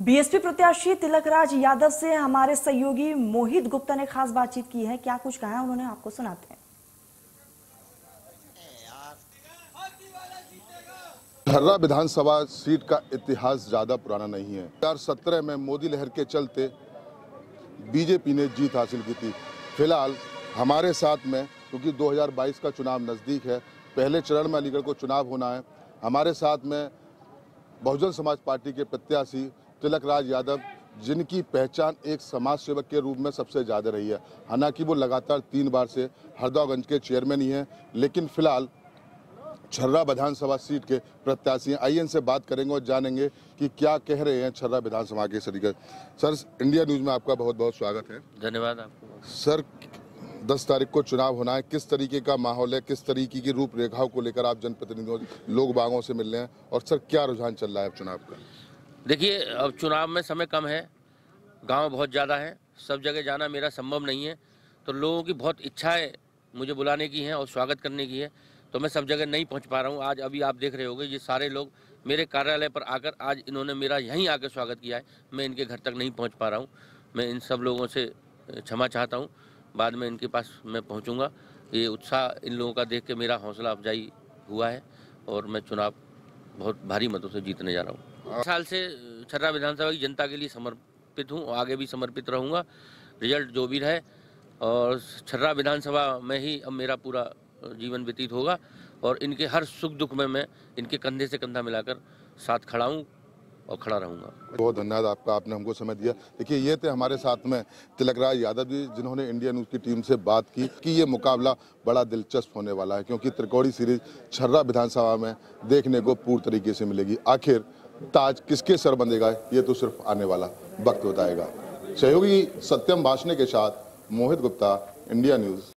BSP प्रत्याशी तिलकराज यादव से हमारे सहयोगी मोहित गुप्ता ने खास बातचीत की है। क्या कुछ कहा है उन्होंने, आपको सुनाते हैं। छर्रा विधानसभा सीट का इतिहास ज्यादा पुराना नहीं है। 2017 में मोदी लहर के चलते बीजेपी ने जीत हासिल की थी। फिलहाल हमारे साथ में, क्योंकि 2022 का चुनाव नजदीक है, पहले चरण में अलीगढ़ को चुनाव होना है, हमारे साथ में बहुजन समाज पार्टी के प्रत्याशी तिलकराज यादव, जिनकी पहचान एक समाज सेवक के रूप में सबसे ज़्यादा रही है। हालांकि वो लगातार 3 बार से हरदौगंज के चेयरमैन ही हैं, लेकिन फिलहाल छर्रा विधानसभा सीट के प्रत्याशी हैं। आइए इनसे बात करेंगे और जानेंगे कि क्या कह रहे हैं छर्रा विधानसभा के सदस्य। सर, इंडिया न्यूज़ में आपका बहुत बहुत स्वागत है। धन्यवाद आपको। सर, 10 तारीख को चुनाव होना है, किस तरीके का माहौल है, किस तरीके की रूपरेखाओं को लेकर आप जनप्रतिनिधियों, लोग बागों से मिल रहे हैं, और सर क्या रुझान चल रहा है चुनाव का? देखिए, अब चुनाव में समय कम है, गांव बहुत ज़्यादा है, सब जगह जाना मेरा संभव नहीं है, तो लोगों की बहुत इच्छाएं मुझे बुलाने की हैं और स्वागत करने की है, तो मैं सब जगह नहीं पहुंच पा रहा हूं। आज अभी आप देख रहे होंगे, ये सारे लोग मेरे कार्यालय पर आकर आज इन्होंने मेरा यहीं आकर स्वागत किया है। मैं इनके घर तक नहीं पहुँच पा रहा हूँ। मैं इन सब लोगों से क्षमा चाहता हूँ, बाद में इनके पास मैं पहुँचूँगा। ये उत्साह इन लोगों का देख के मेरा हौसला अफजाई हुआ है और मैं चुनाव बहुत भारी मतों से जीतने जा रहा हूँ। 1 साल से छर्रा विधानसभा की जनता के लिए समर्पित हूँ, आगे भी समर्पित रहूँगा, रिजल्ट जो भी रहे। और छर्रा विधानसभा में ही अब मेरा पूरा जीवन व्यतीत होगा और इनके हर सुख दुख में मैं इनके कंधे से कंधा मिलाकर साथ खड़ा हूँ और खड़ा रहूँगा। बहुत धन्यवाद आपका, आपने हमको समय दिया। देखिए, ये थे हमारे साथ में तिलकराज यादव जी, जिन्होंने इंडिया न्यूज़ की टीम से बात की कि ये मुकाबला बड़ा दिलचस्प होने वाला है, क्योंकि त्रिकोणी सीरीज छर्रा विधानसभा में देखने को पूर्ण तरीके से मिलेगी। आखिर ताज किसके सर बंधेगा, ये तो सिर्फ आने वाला वक्त बताएगा। सहयोगी सत्यम भाषणे के साथ मोहित गुप्ता, इंडिया न्यूज़।